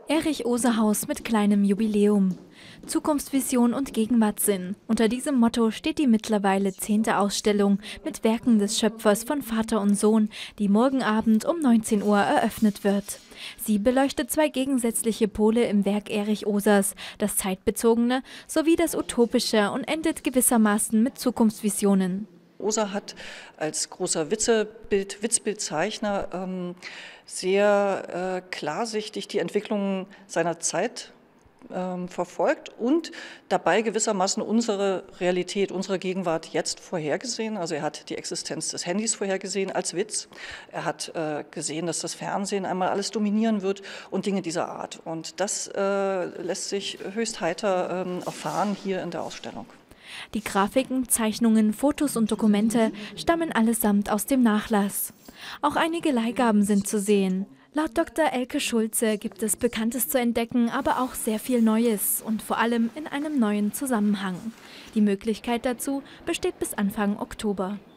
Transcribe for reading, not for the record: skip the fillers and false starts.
Erich-Ozer-Haus mit kleinem Jubiläum. Zukunftsvision und Gegenwartssinn. Unter diesem Motto steht die mittlerweile 10. Ausstellung mit Werken des Schöpfers von Vater und Sohn, die morgen Abend um 19 Uhr eröffnet wird. Sie beleuchtet zwei gegensätzliche Pole im Werk Erich Ozers, das Zeitbezogene sowie das Utopische, und endet gewissermaßen mit Zukunftsvisionen. Ozer hat als großer Witzbildzeichner sehr klarsichtig die Entwicklungen seiner Zeit verfolgt und dabei gewissermaßen unsere Realität, unsere Gegenwart jetzt vorhergesehen. Also er hat die Existenz des Handys vorhergesehen als Witz. Er hat gesehen, dass das Fernsehen einmal alles dominieren wird und Dinge dieser Art. Und das lässt sich höchst heiter erfahren hier in der Ausstellung. Die Grafiken, Zeichnungen, Fotos und Dokumente stammen allesamt aus dem Nachlass. Auch einige Leihgaben sind zu sehen. Laut Dr. Elke Schulze gibt es Bekanntes zu entdecken, aber auch sehr viel Neues und vor allem in einem neuen Zusammenhang. Die Möglichkeit dazu besteht bis Anfang Oktober.